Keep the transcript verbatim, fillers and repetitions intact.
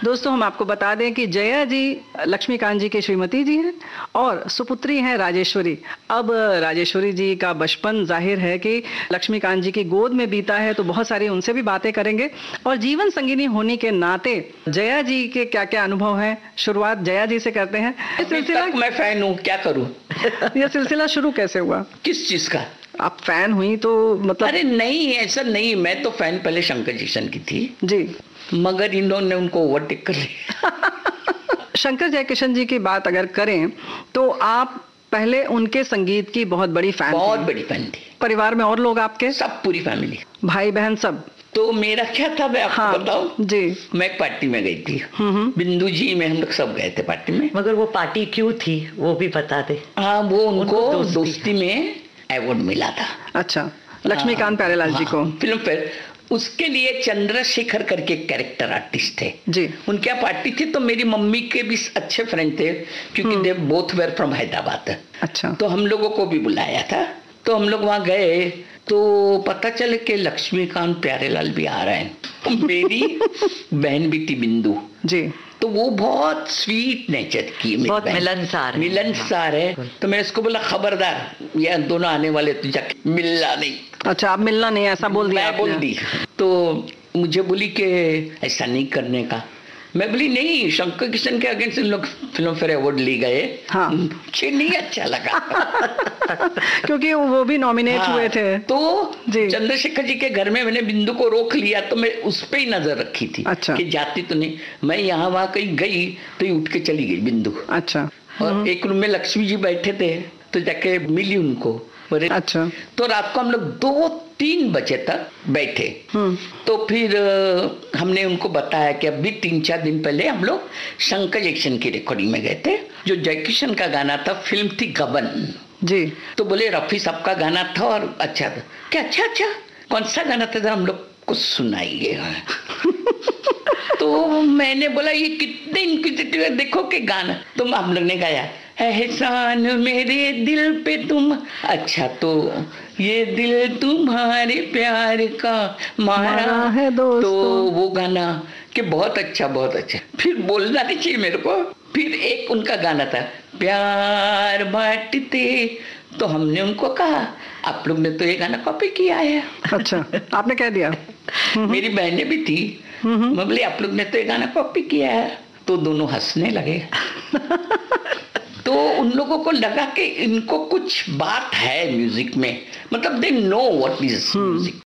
दोस्तों, हम आपको बता दें कि जया जी लक्ष्मीकांत जी के श्रीमती जी हैं और सुपुत्री हैं राजेश्वरी। अब राजेश्वरी जी का बचपन जाहिर है कि लक्ष्मीकांत जी की गोद में बीता है, तो बहुत सारी उनसे भी बातें करेंगे। और जीवन संगिनी होने के नाते जया जी के क्या क्या अनुभव हैं, शुरुआत जया जी से करते हैं। ये सिलसिला मैं फैन हूँ, क्या करूँ। यह सिलसिला शुरू कैसे हुआ? किस चीज का? आप फैन हुई तो मतलब? अरे नहीं, ऐसा नहीं। मैं तो फैन पहले शंकर जयकिशन की थी जी, मगर इन्होंने उनको ओवरटेक कर लिया। शंकर जयकिशन जी की बात अगर करें तो आप पहले उनके संगीत की बहुत बड़ी फैन बहुत थी। बड़ी फैन थी। परिवार में और लोग आपके? सब, पूरी फैमिली, भाई बहन सब? तो मेरा क्या था, मैं आपको हाँ, बताऊं जी। मैं एक पार्टी में गई थी, बिंदु जी में हम लोग सब गए थे पार्टी में। मगर वो पार्टी क्यों थी वो भी बता दे। हाँ, वो उनको, उनको दोस्ती, दोस्ती में अवार्ड मिला था। अच्छा, लक्ष्मीकांत प्यारेलाल जी को? Filmfare. उसके लिए चंद्रशेखर करके कैरेक्टर आर्टिस्ट थे जी। उनके यहाँ पार्टी थी, तो मेरी मम्मी के भी अच्छे फ्रेंड थे, क्योंकि they both were from Hyderabad. अच्छा। तो हम लोगों को भी बुलाया था, तो हम लोग वहाँ गए तो पता चले कि लक्ष्मीकांत प्यारेलाल भी आ रहे हैं। मेरी बहन भी थी बिंदु जी, तो वो बहुत स्वीट नेचर की, बहुत मिलनसार मिलनसार है। तो मैं इसको बोला, खबरदार ये दोनों आने वाले, तो जाके मिलना नहीं। अच्छा, आप मिलना नहीं, ऐसा बोल दिया? मैं बोल दी। तो मुझे बोली कि ऐसा नहीं करने का। मैं बोली नहीं, शंकर किशन के अगेंस्ट इन लोग फिल्म फेयर अवार्ड ले गए। हाँ। मुझे नहीं अच्छा लगा। क्योंकि वो भी नॉमिनेट हाँ, हुए थे। तो जी। चंद्रशेखर जी के घर में मैंने बिंदु को रोक लिया, तो मैं उस पे ही नजर रखी थी। अच्छा। कि जाती तो नहीं। मैं यहाँ वहाँ कहीं गई तो ये उठ के चली गई बिंदु। अच्छा। और एक रूम में लक्ष्मी जी बैठे थे, तो जाके मिली उनको। अच्छा। तो रात को हम लोग दो तीन बजे तक बैठे। तो फिर हमने उनको बताया कि अभी तीन चार दिन पहले हम लोग शंकर जयकिशन की रिकॉर्डिंग में गए थे, जो जयकिशन का गाना था, फिल्म थी गबन जी। तो बोले रफी साहब का गाना था और अच्छा था। क्या? अच्छा अच्छा, कौन सा गाना था, जरा हम लोग को सुनाइए। तो मैंने बोला ये कितने इंक्विजिटिव है, देखो के गाना। तो हम लोग ने गाया, एहसान मेरे दिल पे तुम। अच्छा, तो ये दिल तुम्हारे प्यार का मारा, मारा है दोस्तों। तो वो गाना कि बहुत अच्छा बहुत अच्छा। फिर बोलना नहीं चाहिए मेरे को। फिर एक उनका गाना था, प्यार बांटते। तो हमने उनको कहा, आप लोग ने तो ये गाना कॉपी किया है। अच्छा, आपने कह दिया? मेरी बहनें भी थी, मैं बोली आप लोग ने तो ये गाना कॉपी किया है। तो दोनों हंसने लगे। तो उन लोगों को लगा कि इनको कुछ बात है म्यूजिक में, मतलब they know what is music.